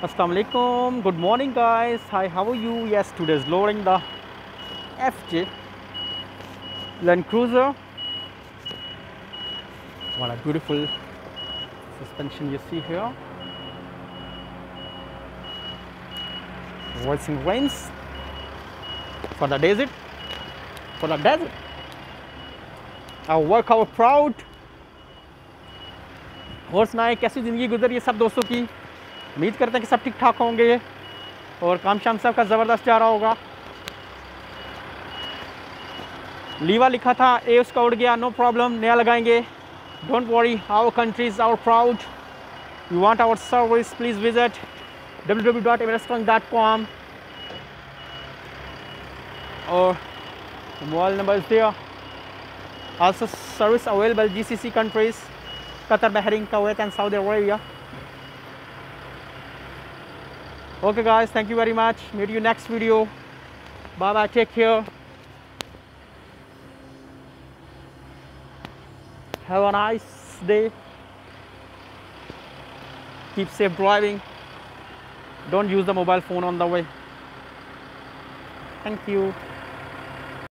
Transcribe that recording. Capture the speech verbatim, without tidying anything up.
Assalamu alaikum. Good morning, guys. Hi, how are you? Yes, today is lowering the F J Land Cruiser. What a beautiful suspension you see here. Voicing rains for the desert. For the desert. Our work, our proud. और सुनाए कैसी ज़िंदगी गुजरी है सब दोस्तों की। उम्मीद करते हैं कि सब ठीक ठाक होंगे और काम शाम सब का ज़बरदस्त जा रहा होगा। लीवा लिखा था, ए उसका उड़ गया, नो प्रॉब्लम, नया लगाएंगे। Don't worry, our country is our proud. You want our service, please visit W W W dot everestrunk dot com और mobile number is there. Also service available G C C countries, Qatar, Bahrain, Kuwait and Saudi Arabia. Okay guys, thank you very much. Meet you next video. Bye bye, take care. Have a nice day. Keep safe driving. Don't use the mobile phone on the way. Thank you.